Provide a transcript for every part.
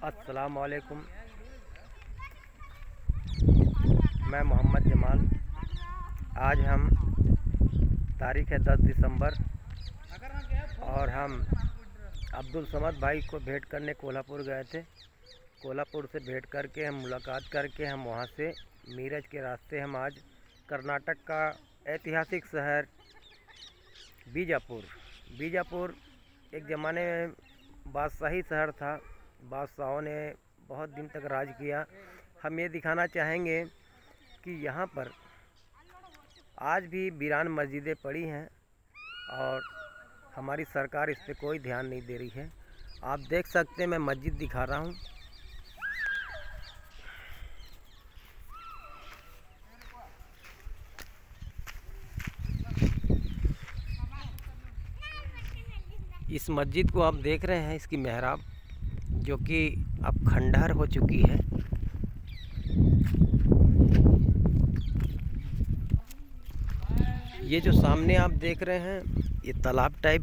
अस्सलामु अलैकुम। मैं मोहम्मद जमाल। आज हम तारीख़ है 10 दिसंबर और हम अब्दुल समद भाई को भेंट करने कोल्हापुर गए थे। कोल्हापुर से भेंट करके हम मुलाकात करके हम वहाँ से मीरज के रास्ते हम आज कर्नाटक का ऐतिहासिक शहर बीजापुर एक ज़माने में बादशाही शहर था। बादशाहों ने बहुत दिन तक राज किया। हम ये दिखाना चाहेंगे कि यहाँ पर आज भी वीरान मस्जिदें पड़ी हैं और हमारी सरकार इस पे कोई ध्यान नहीं दे रही है। आप देख सकते हैं, मैं मस्जिद दिखा रहा हूँ। इस मस्जिद को आप देख रहे हैं, इसकी मेहराब जो कि अब खंडहर हो चुकी है। ये जो सामने आप देख रहे हैं, ये तालाब टाइप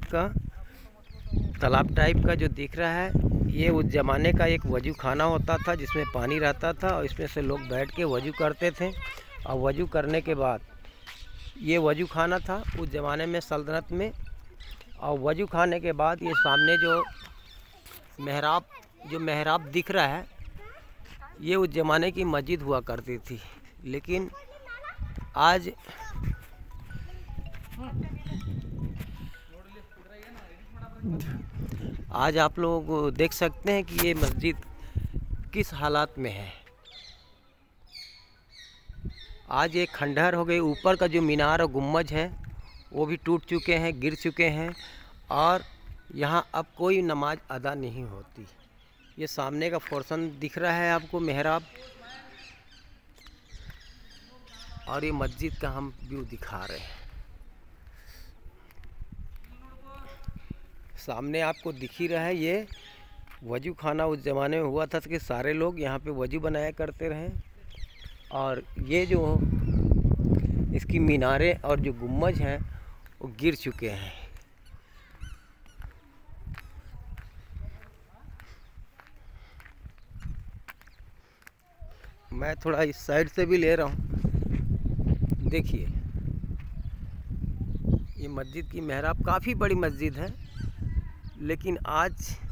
का जो दिख रहा है, ये उस ज़माने का एक वजू खाना होता था जिसमें पानी रहता था और इसमें से लोग बैठ के वजू करते थे। और वजू करने के बाद ये वजू खाना था उस ज़माने में सल्तनत में। और वजू खाने के बाद ये सामने जो मेहराब दिख रहा है, ये उस ज़माने की मस्जिद हुआ करती थी। लेकिन आज आप लोग देख सकते हैं कि ये मस्जिद किस हालात में है। आज ये खंडहर हो गई। ऊपर का जो मीनार और गुम्बज है वो भी टूट चुके हैं, गिर चुके हैं और यहाँ अब कोई नमाज अदा नहीं होती। ये सामने का पोर्शन दिख रहा है आपको, मेहराब, और ये मस्जिद का हम व्यू दिखा रहे हैं। सामने आपको दिख ही रहा है, ये वजू खाना उस ज़माने में हुआ था कि सारे लोग यहाँ पे वजू बनाया करते रहे। और ये जो इसकी मीनारें और जो गुम्बज हैं वो गिर चुके हैं। मैं थोड़ा इस साइड से भी ले रहा हूँ। देखिए, ये मस्जिद की मेहराब काफ़ी बड़ी मस्जिद है, लेकिन आज